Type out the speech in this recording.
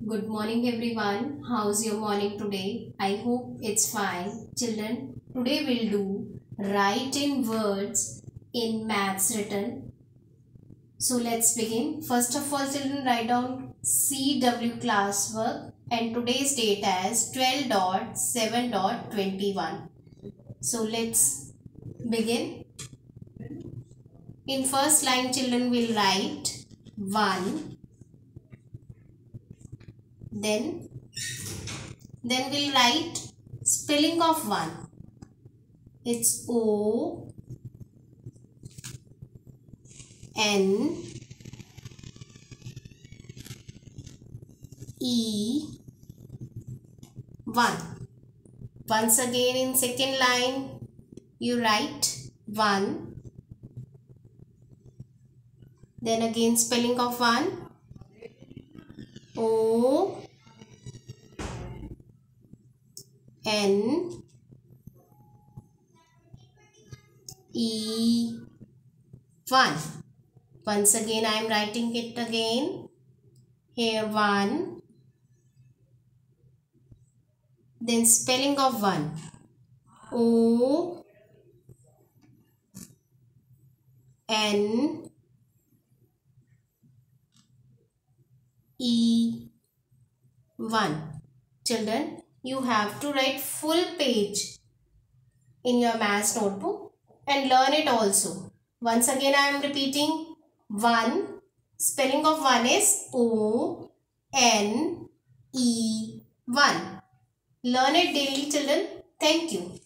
Good morning everyone. How's your morning today? I hope it's fine. Children, today we'll do write in words in maths written. So let's begin. First of all, children, write down CW classwork and today's date as 12.7.21. So let's begin. In first line, children will write 1. Then we'll write spelling of 1. It's O N E 1. Once again in second line you write 1. Then again spelling of 1. O N E 1. Once again I am writing it again. Here 1. Then spelling of 1. O N E 1. Children, you have to write full page in your maths notebook and learn it also. Once again I am repeating 1. Spelling of 1 is O N E 1. Learn it daily, children. Thank you.